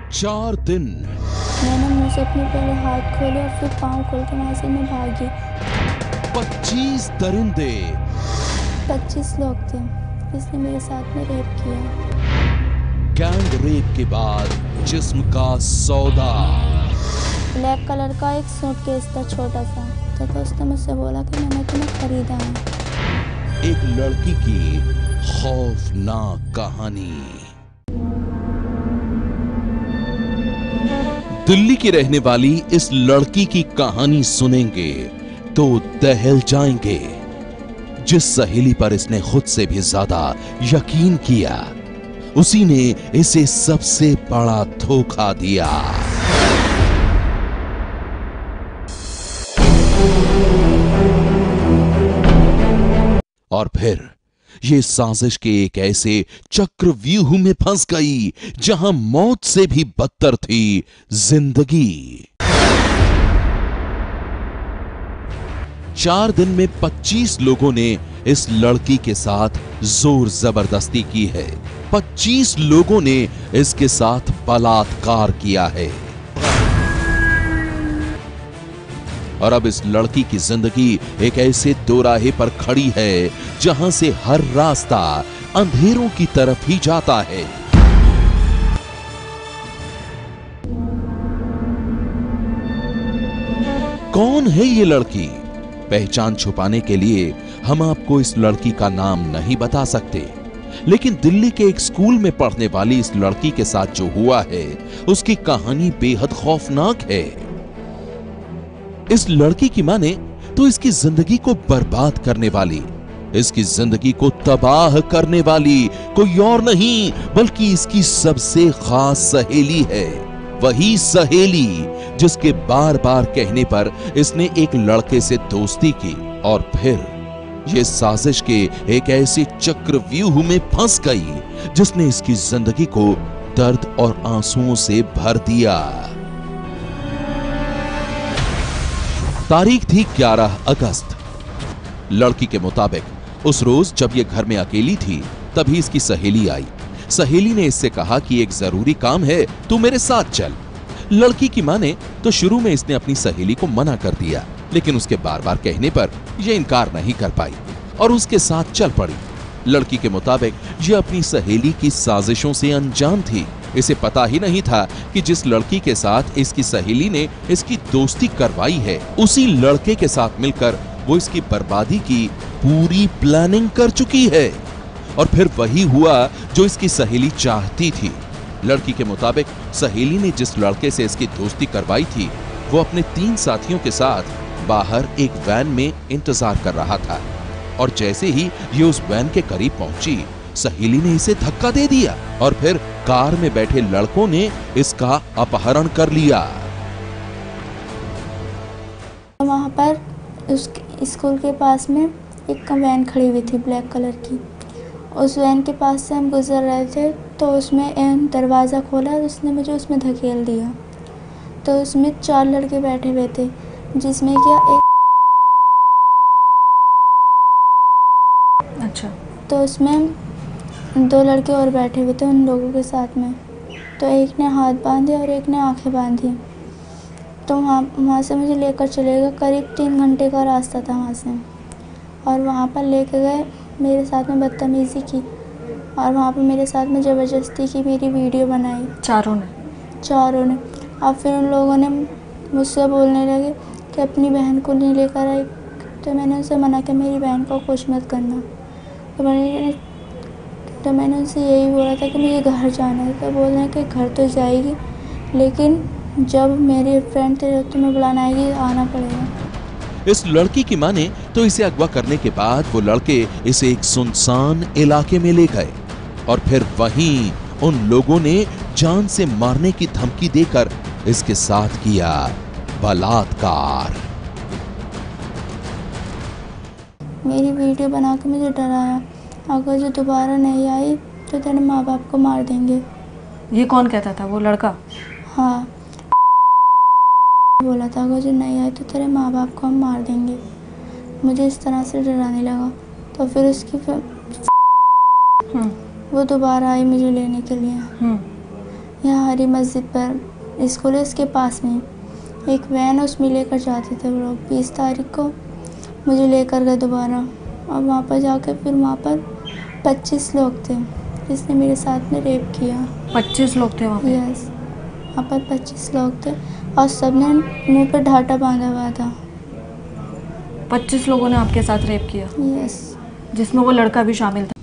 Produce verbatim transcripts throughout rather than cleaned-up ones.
चार दिन मैंने मुंह से अपने पहले हाथ खोले और फिर पाँव खोल के वहां से मैं भागी। पच्चीस दरिंदे, पच्चीस लोग थे जिसने मेरे साथ में रेप किया। गैंग रेप के बाद जिस्म का सौदा। ब्लैक कलर का एक सूटकेस था छोटा सा, तो, तो उसने मुझसे बोला कि मैंने तुम्हें खरीदा है। एक लड़की की खौफनाक कहानी। दिल्ली की रहने वाली इस लड़की की कहानी सुनेंगे तो दहल जाएंगे। जिस सहेली पर इसने खुद से भी ज्यादा यकीन किया, उसी ने इसे सबसे बड़ा धोखा दिया। और फिर ये साजिश के एक ऐसे चक्रव्यूह में फंस गई जहां मौत से भी बदतर थी जिंदगी। चार दिन में पच्चीस लोगों ने इस लड़की के साथ जोर जबरदस्ती की है। पच्चीस लोगों ने इसके साथ बलात्कार किया है। और अब इस लड़की की जिंदगी एक ऐसे दोराहे पर खड़ी है जहां से हर रास्ता अंधेरों की तरफ ही जाता है। कौन है ये लड़की? पहचान छुपाने के लिए हम आपको इस लड़की का नाम नहीं बता सकते, लेकिन दिल्ली के एक स्कूल में पढ़ने वाली इस लड़की के साथ जो हुआ है, उसकी कहानी बेहद खौफनाक है। इस लड़की की माने तो इसकी जिंदगी को बर्बाद करने वाली, इसकी जिंदगी को तबाह करने वाली कोई और नहीं बल्कि इसकी सबसे खास सहेली है। वही सहेली जिसके बार बार कहने पर इसने एक लड़के से दोस्ती की और फिर ये साजिश के एक ऐसे चक्रव्यूह में फंस गई जिसने इसकी जिंदगी को दर्द और आंसुओं से भर दिया। तारीख थी ग्यारह अगस्त। लड़की के मुताबिक उस रोज जब ये घर में अकेली थी तभी इसकी सहेली आई। सहेली ने इससे कहा कि एक जरूरी काम है, तू मेरे साथ चल। लड़की की माने तो शुरू में इसने अपनी सहेली को मना कर दिया, लेकिन उसके बार बार कहने पर यह इनकार नहीं कर पाई और उसके साथ चल पड़ी। लड़की के मुताबिक यह अपनी सहेली की साजिशों से अनजान थी। इसे पता ही नहीं था कि जिस लड़की के साथ इसकी सहेली ने इसकी दोस्ती करवाई है, उसी लड़के के साथ मिलकर वो इसकी बर्बादी की पूरी प्लानिंग कर चुकी है। और फिर वही हुआ जो इसकी सहेली चाहती थी। लड़की के मुताबिक सहेली ने जिस लड़के से इसकी दोस्ती करवाई थी, वो अपने तीन साथियों के साथ बाहर एक वैन में इंतजार कर रहा था और जैसे ही ये उस वैन के करीब पहुंची, सहेली ने इसे धक्का दे दिया और फिर कार में बैठे लड़कों ने इसका अपहरण कर लिया। वहाँ पर उस स्कूल के पास में एक वैन खड़ी हुई थी ब्लैक कलर की। उस वैन के पास से हम गुजर रहे थे तो उसमें दरवाज़ा खोला और उसने मुझे उसमें धकेल दिया। तो उसमें चार लड़के बैठे हुए थे जिसमें क्या एक अच्छा तो उसमें दो लड़के और बैठे हुए थे उन लोगों के साथ में। तो एक ने हाथ बांधे और एक ने आंखें बांधी। तो वहाँ वहाँ से मुझे लेकर चले गए। करीब तीन घंटे का रास्ता था वहाँ से, और वहाँ पर लेके गए, मेरे साथ में बदतमीज़ी की और वहाँ पर मेरे साथ में ज़बरदस्ती की, मेरी वीडियो बनाई चारों ने चारों ने अब फिर उन लोगों ने मुझसे बोलने लगे कि अपनी बहन को नहीं लेकर आई। तो मैंने उनसे मना किया, मेरी बहन को कुछ मत करना। तो मैंने तो मैंने उनसे यही बोला था कि मुझे घर जाना है। तो बोल रहे हैं कि घर तो जाएगी, लेकिन जब मेरे फ्रेंड थे तुम्हें बुलाना आएगी, आना पड़ेगा। इस लड़की की माने तो इसे अगवा करने के बाद वो लड़के इसे एक सुनसान इलाके में ले गए और फिर वहीं उन लोगों ने जान से मारने की धमकी देकर इसके साथ किया बलात्कार। मेरी वीडियो बना के मुझे डराया, अगर जो दोबारा नहीं आई तो तेरे माँ बाप को मार देंगे। ये कौन कहता था? वो लड़का? हाँ, बोला था अगर जो नहीं आए तो तेरे माँ बाप को हम मार देंगे। मुझे इस तरह से डराने लगा। तो फिर उसकी फिर वो दोबारा आई मुझे लेने के लिए। यहाँ हरी मस्जिद पर स्कूल है, उसके पास में एक वैन, उसमें लेकर जाते थे वो लोग। बीस तारीख को मुझे लेकर गए दोबारा, और वहाँ पर जाकर फिर वहाँ पर पच्चीस लोग थे जिसने मेरे साथ में रेप किया। पच्चीस लोग थे वहाँ पे? यस, वहाँ पर पच्चीस लोग थे और सबने मुंह पर ढाटा बांधा हुआ था। पच्चीस लोगों ने आपके साथ रेप किया? यस, जिसमें वो लड़का भी शामिल था।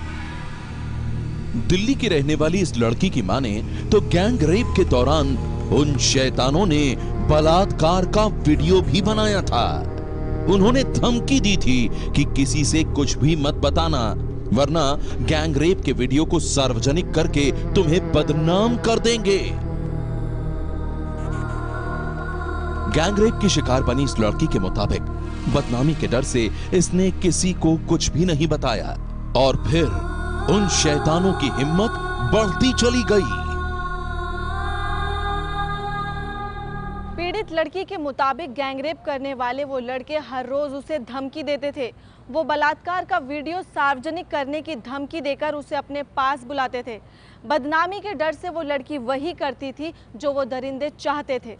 दिल्ली की रहने वाली इस लड़की की माने तो गैंग रेप के दौरान उन शैतानों ने बलात्कार का वीडियो भी बनाया था। उन्होंने धमकी दी थी कि किसी से कुछ भी मत बताना, वरना गैंग रेप के वीडियो को सार्वजनिक करके तुम्हें बदनाम कर देंगे। गैंग रेप की शिकार बनी इस लड़की के मुताबिक बदनामी के डर से इसने किसी को कुछ भी नहीं बताया, और फिर उन शैतानों की हिम्मत बढ़ती चली गई। पीड़ित लड़की के मुताबिक गैंगरेप करने वाले वो लड़के हर रोज उसे धमकी देते थे। वो बलात्कार का वीडियो सार्वजनिक करने की धमकी देकर उसे अपने पास बुलाते थे। बदनामी के डर से वो लड़की वही करती थी जो वो दरिंदे चाहते थे।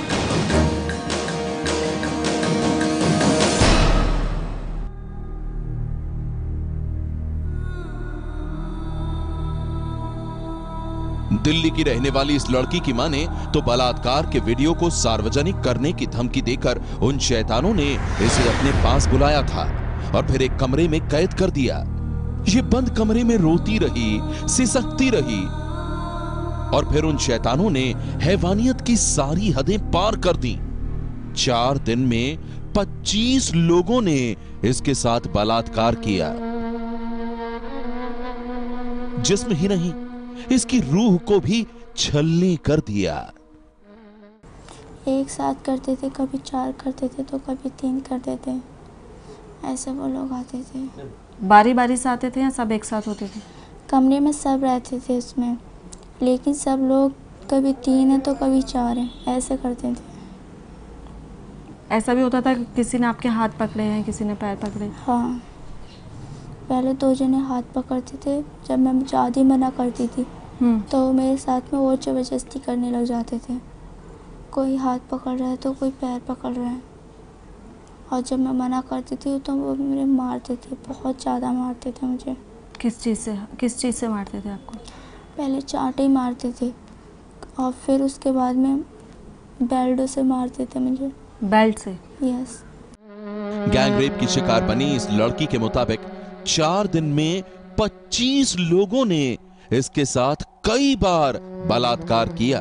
दिल्ली की रहने वाली इस लड़की की माने तो बलात्कार के वीडियो को सार्वजनिक करने की धमकी देकर उन शैतानों ने इसे अपने पास बुलाया था और फिर एक कमरे में कैद कर दिया। ये बंद कमरे में रोती रही, सिसकती रही, और फिर उन शैतानों ने हैवानियत की सारी हदें पार कर दी। चार दिन में पच्चीस लोगों ने इसके साथ बलात्कार किया। जिस्म ही नहीं, इसकी रूह को भी छलनी कर दिया। एक साथ करते थे, कभी चार करते थे तो कभी तीन करते थे, ऐसे वो लोग आते थे। बारी बारी से आते थे या सब एक साथ होते थे? कमरे में सब रहते थे उसमें, लेकिन सब लोग कभी तीन है तो कभी चार है, ऐसे करते थे। ऐसा भी होता था कि किसी ने आपके हाथ पकड़े हैं, किसी ने पैर पकड़े? हाँ, पहले दो जने हाथ पकड़ते थे। जब मैं ज़्यादा मना करती थी तो मेरे साथ में वो जबरदस्ती करने लग जाते थे। कोई हाथ पकड़ रहा है तो कोई पैर पकड़ रहा है, और जब मैं मना करती थी तो वो मेरे मारते थे, बहुत ज़्यादा मारते थे मुझे। किस चीज़ से किस चीज़ से मारते थे आपको? पहले चांटे ही मारते थे और फिर उसके बाद में बेल्टों से मारते थे मुझे। बेल्ट से? यस। गैंग रेप की शिकार बनी इस लड़की के मुताबिक चार दिन में पच्चीस लोगों ने इसके साथ कई बार बलात्कार किया।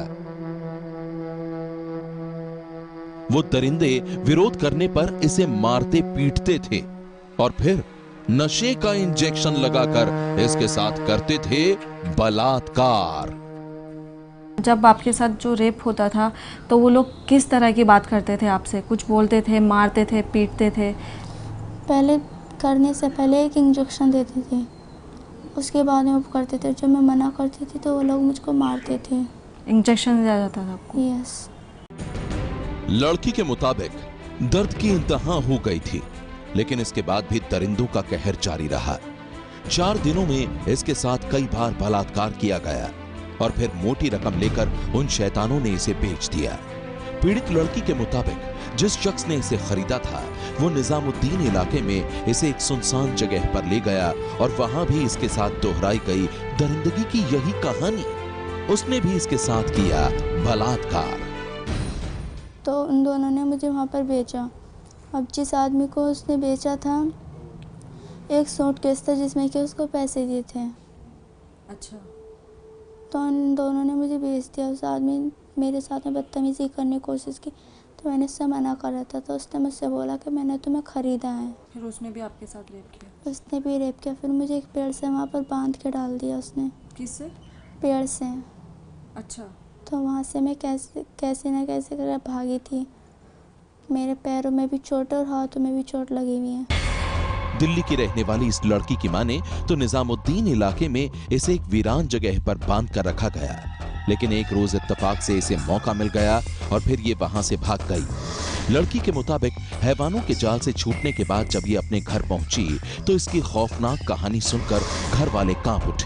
वो दरिंदे विरोध करने पर इसे मारते पीटते थे और फिर नशे का इंजेक्शन लगाकर इसके साथ करते थे बलात्कार। जब आपके साथ जो रेप होता था तो वो लोग किस तरह की बात करते थे आपसे? कुछ बोलते थे, मारते थे, पीटते थे? पहले करने से पहले एक इंजेक्शन देते थे, उसके बाद में वो करते थे। जब मैं मना करती थी तो वो लोग मुझको मारते थे। इंजेक्शन दिया जाता था आपको? यस। लड़की के मुताबिक दर्द की इंतहा हो गई थी, लेकिन इसके बाद भी दरिंदों का कहर जारी रहा। चार दिनों में इसके साथ कई बार बलात्कार किया गया और फिर मोटी रकम लेकर उन शैतानों ने इसे बेच दिया। पीड़ित लड़की के मुताबिक जिस शख्स ने इसे खरीदा था वो निजामुद्दीन इलाके में इसे एक सुनसान जगह पर ले गया और वहां भी इसके साथ दोहराई गई दरिंदगी की यही कहानी। उसने भी इसके साथ किया बलात्कार। तो उन दोनों ने मुझे वहां पर बेचा। अब जिस आदमी को उसने बेचा था, एक सूटकेस था जिसमें कि उसको पैसे दिए थे। अच्छा। तो उन दोनों ने मुझे बेच दिया। उस आदमी मेरे साथ में बदतमीजी करने की कोशिश की तो मैंने उससे मना करा था, तो उसने मुझसे बोला कि मैंने तुम्हें ख़रीदा है। फिर उसने भी आपके साथ रेप किया? उसने भी रेप किया। फिर मुझे एक पेड़ से वहाँ पर बांध के डाल दिया उसने। किससे? पेड़ से। अच्छा। तो वहाँ से मैं कैसे कैसे ना कैसे कर भागी थी। मेरे पैरों में भी चोट और हाथों में भी चोट लगी हुई है। दिल्ली की रहने वाली इस लड़की की माने तो निजामुद्दीन इलाके में इसे एक वीरान जगह पर बांध कर रखा गया, लेकिन एक रोज इत्तेफाक से इसे मौका मिल गया और फिर ये वहां से भाग गई। लड़की के मुताबिक हैवानों के जाल से छूटने के बाद जब ये अपने घर पहुंची तो इसकी खौफनाक कहानी सुनकर घर वाले कांप उठे।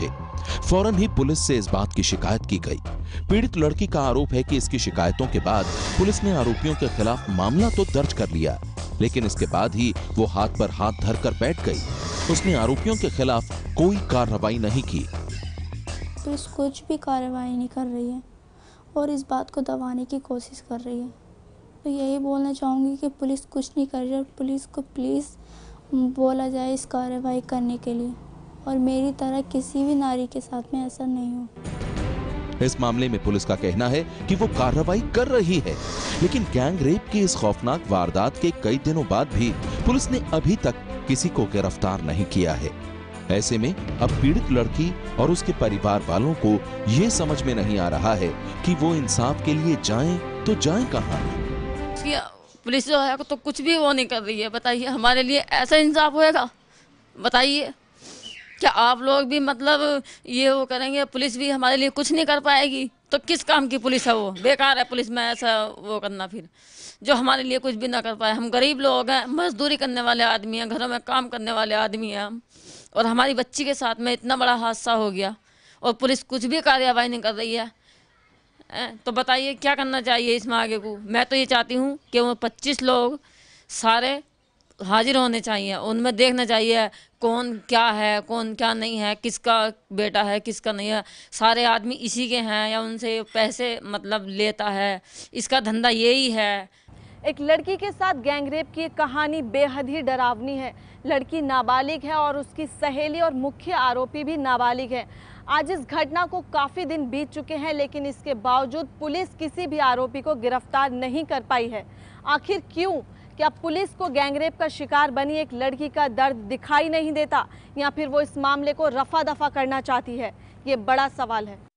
फौरन ही पुलिस से इस बात की शिकायत की गई। पीड़ित लड़की का आरोप है कि इसकी शिकायतों के बाद पुलिस ने आरोपियों के खिलाफ मामला तो दर्ज कर लिया, लेकिन इसके बाद ही वो हाथ पर हाथ धरकर बैठ गई। उसने आरोपियों के खिलाफ कोई कार्रवाई नहीं की। पुलिस कुछ भी कार्रवाई नहीं कर रही है और इस बात को दबाने की कोशिश कर रही है। तो यही बोलना चाहूँगी कि पुलिस कुछ नहीं कर रही है। पुलिस को प्लीज़ बोला जाए इस कार्रवाई करने के लिए, और मेरी तरह किसी भी नारी के साथ में ऐसा नहीं हो। इस मामले में पुलिस का कहना है कि वो कार्रवाई कर रही है, लेकिन गैंग रेप की इस खौफनाक वारदात के कई दिनों बाद भी पुलिस ने अभी तक किसी को गिरफ्तार नहीं किया है। ऐसे में अब पीड़ित लड़की और उसके परिवार वालों को ये समझ में नहीं आ रहा है कि वो इंसाफ के लिए जाएं तो जाएं कहां। पुलिस जो है तो कुछ भी वो नहीं कर रही है। बताइए हमारे लिए ऐसा इंसाफ होएगा? बताइए क्या आप लोग भी मतलब ये वो करेंगे? पुलिस भी हमारे लिए कुछ नहीं कर पाएगी तो किस काम की पुलिस है? वो बेकार है पुलिस में ऐसा वो करना, फिर जो हमारे लिए कुछ भी ना कर पाए। हम गरीब लोग हैं, मजदूरी करने वाले आदमी हैं, घरों में काम करने वाले आदमी हैं हम, और हमारी बच्ची के साथ में इतना बड़ा हादसा हो गया और पुलिस कुछ भी कार्रवाई नहीं कर रही है। तो बताइए क्या करना चाहिए इसमें आगे को? मैं तो ये चाहती हूँ कि वो पच्चीस लोग सारे हाजिर होने चाहिए, उनमें देखना चाहिए कौन क्या है, कौन क्या नहीं है, किसका बेटा है, किसका नहीं है। सारे आदमी इसी के हैं या उनसे पैसे मतलब लेता है, इसका धंधा यही है। एक लड़की के साथ गैंगरेप की कहानी बेहद ही डरावनी है। लड़की नाबालिग है और उसकी सहेली और मुख्य आरोपी भी नाबालिग है। आज इस घटना को काफ़ी दिन बीत चुके हैं, लेकिन इसके बावजूद पुलिस किसी भी आरोपी को गिरफ्तार नहीं कर पाई है। आखिर क्यों? क्या पुलिस को गैंगरेप का शिकार बनी एक लड़की का दर्द दिखाई नहीं देता, या फिर वो इस मामले को रफा दफा करना चाहती है? ये बड़ा सवाल है।